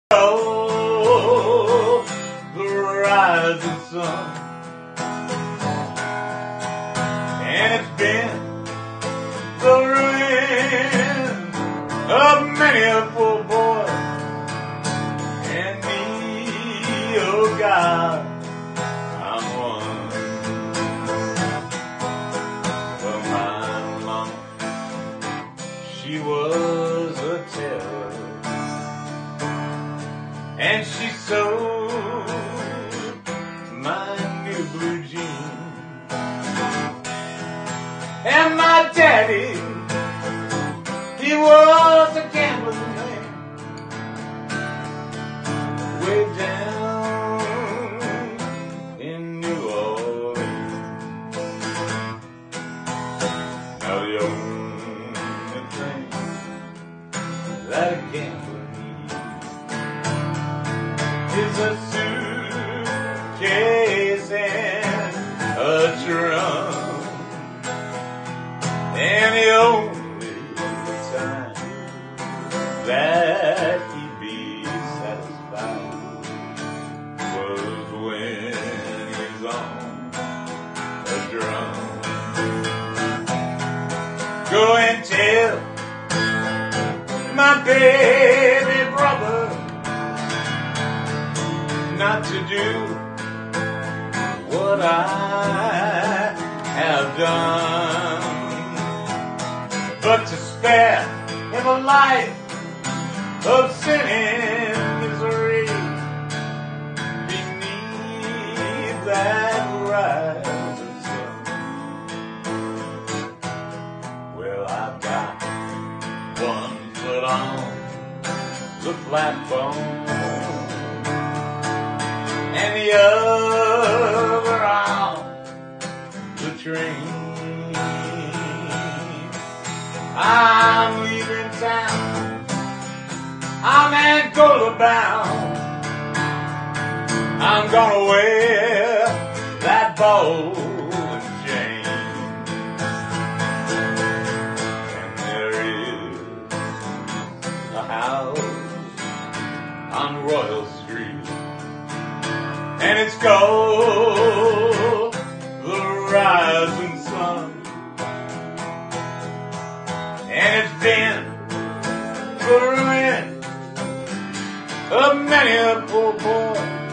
Oh, the rising sun, and it's been the ruin of many a poor boy and me. Oh God, I'm one. Well, my mama, she was a terror, and she sewed my new blue jeans. And my daddy, he was a gambling man, way down in New Orleans. Now the only thing that a gambler is a suitcase and a drum, and the only time that he'd be satisfied was when he's on a drum. Go and tell my baby brother not to do what I have done, but to spare him a life of sin and misery beneath that rising sun. Well, I've got one foot on the platform and the other on the train. I'm leaving town, I'm Angola bound, I'm gonna wear that ball and chain. And there is a house on Royal Street, and it's called the Rising Sun, and it's been the ruin of many a poor boy